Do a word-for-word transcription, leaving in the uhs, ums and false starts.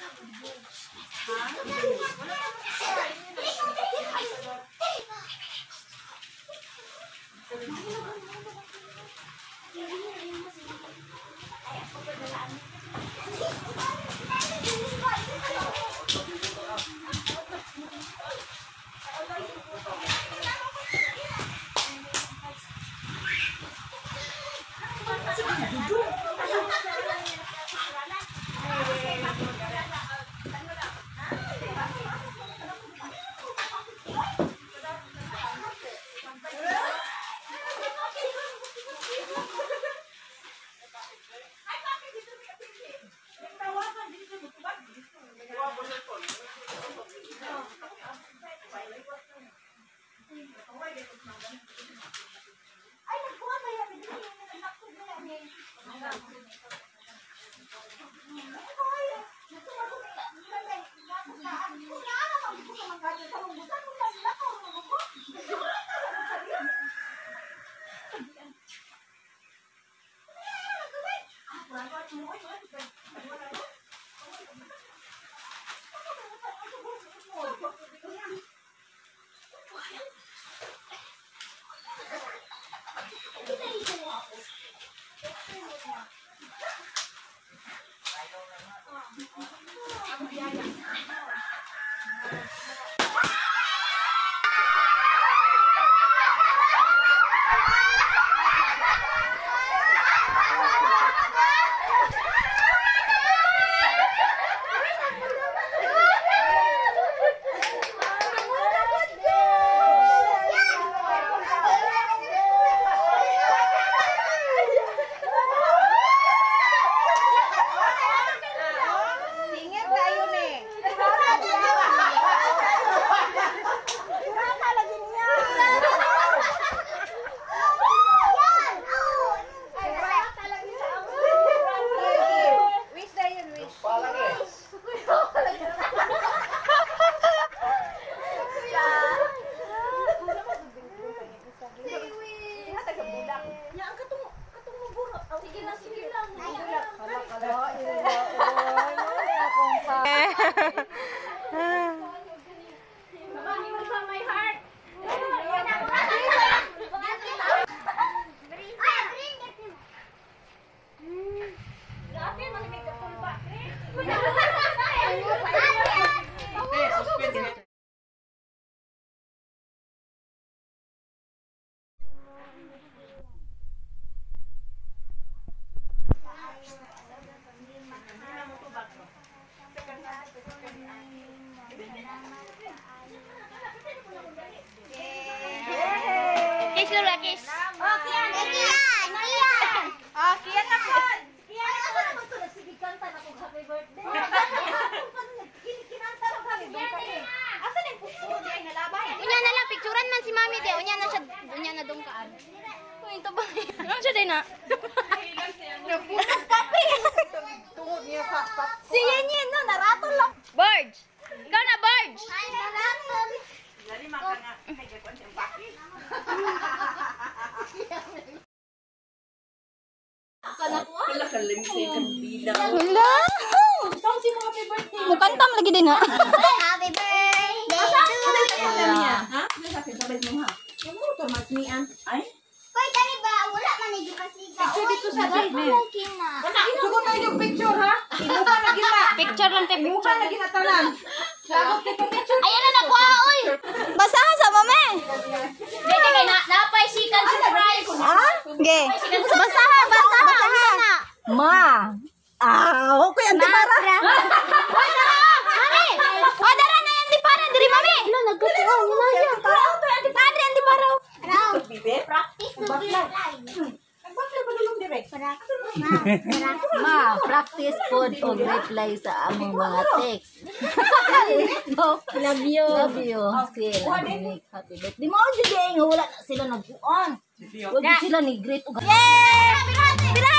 Kiss dulu, kiss. Oh, Kian. Kian. Kian. Oh, Kian na po. Kian na po. Sige, kanta na po. Happy birthday. Kinanta na po. Happy birthday. Asa na yung puso? Ay, nalabay. Unya na lang, picturean man si Mami de. Unya na siya, unya na dungkaan. Uy, ito ba? Ano siya din na? Napunas papi. Tungod niya sa pat. Si Yenyen, no? Naratol lang. Barge! Ikaw na, Barge! Ay, naratol. Dari makan nga. Ay, gagawin siyang papi. Wala ka lang sa ikang bilang. Wala! Saan si mo happy birthday? Mukantam lagi din na. Happy birthday to you. Ha? Ano sa pinabay mo ha? Ano ito, magnian? Ay? Koy, kani ba? Wala man na gipasiga. Picture dito sa Wala Jane. man kina. Sugot tayo yung picture ha? Imuka na gina. Picture lang tayo. Imuka na gina tanan. Sagot tayo picture. Ayan na nakuha, uy! Basahan sa mami! Dito kay na napay sikan surprise. Ha? Ge. Basahan, basahan. Basahan na. Ma! Ah, okay, ang Mara. Mami! O, dara na yan di para. Diri, mami! Ano, nagkatuwa. Ano na siya? Padre, ang di para. Raw. Bibe? Practice to be live. Nagbakla pa dulong direct. Ma, practice pod og reply sa among mga text. No, love you. Love you. Sila ni happy birthday. Di mo jud nga wala na sila nagkuan. Wala sila ni greet og Yay! Happy birthday!